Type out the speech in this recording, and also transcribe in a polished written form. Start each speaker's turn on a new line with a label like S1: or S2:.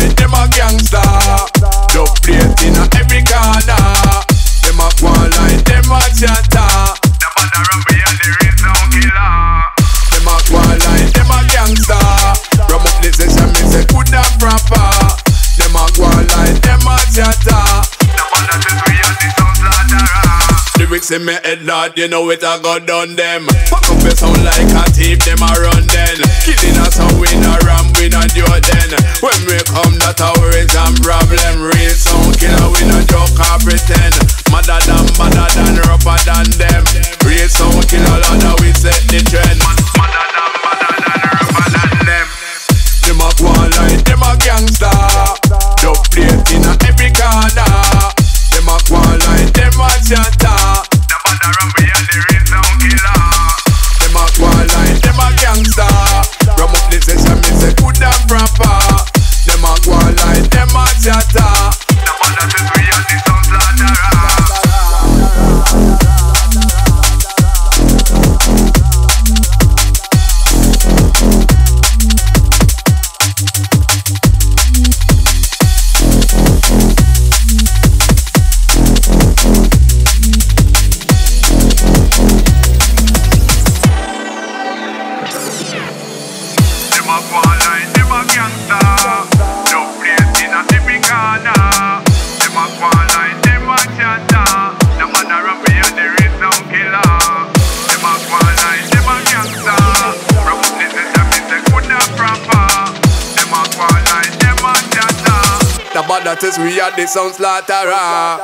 S1: like them a gangsta. Dub plate in every corner. Them a go like them a chatter. The bad around we are the real sound killer. Them a go like them a gangsta. From up the session me say good and proper. Them a go like them a chatter. The bad around we are the sound slaughterer. Lyrics in me head, Lord, you know it a go done them. Fuck up your sound like a thief, them a run then. Killing us how we no ram, we no do then. When we come, that our worries and problem. Real sound killer, we no joke or pretend. Madder than, rougher than them. Real sound killer, Lord, we set the trend. Madder than, rougher than them. Them a go on like them a gangsta. Dub plate in every corner. Them a go on like them a chatter. The bad around we are the real sound killer. Them a go on like them a gangsta. From up the session me say good and proper. Them a go on like them a chatter. The bad around we are the sound slaughterer. That is we are the sound slaughterer.